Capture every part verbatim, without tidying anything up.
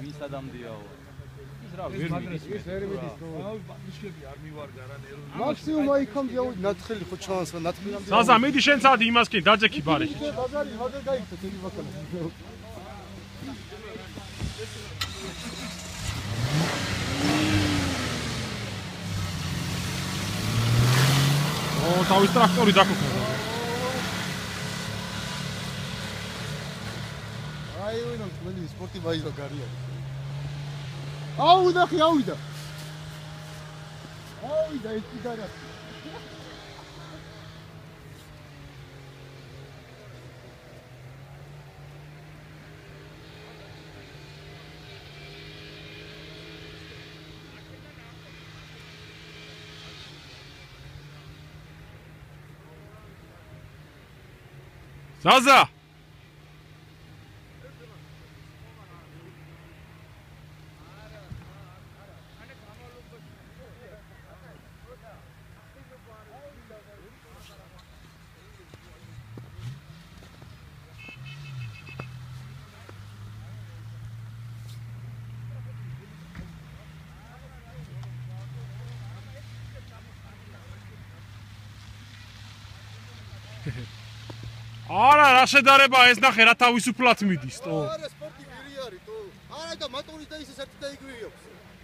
ვის ადამდიაო ის რა ვერ მიდის ეს ვერ მიდის თუ აუ ბატონიშები არ მივარგა რა ნერვი მაქსიმუმ აიქამდე ავი ნათხელი ხო ჩანსა ნათხელამდე საზა მიდი შენ წადი იმას კი დაძექი ბარეში ბაზარი მაგარ გაიქცა წელი ბაქანა ო თავის ტრაქტორი დაკოქა აი ვინო მენი სპორტი ვაიზა გარია აუ ნახე ავიდა ავიდა ეს კიდარა ზაზა არა რა შედარება ეს ნახე რა თავისუფლად მიდის თო არა სპორტი ვირი არის თო არა და მოტორი და ისე ერთი და იგივე აქვს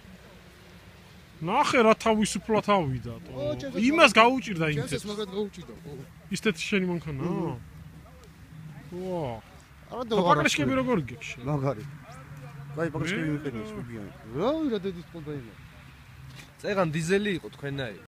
ნახე რა თავისუფლად ავიდა თო იმას გაუჭირდა იმ ჩემს მაგათ გაუჭირდა ხო ისეთი შენი მანქანა ვა არა და პაკრეშკები როგორ გიქში მაგარი კაი პაკრეშკები მიყენებს ბიბიანი რა ვირა დედის ყო დაიმა წეგან დიზელი იყო თქვენნაირი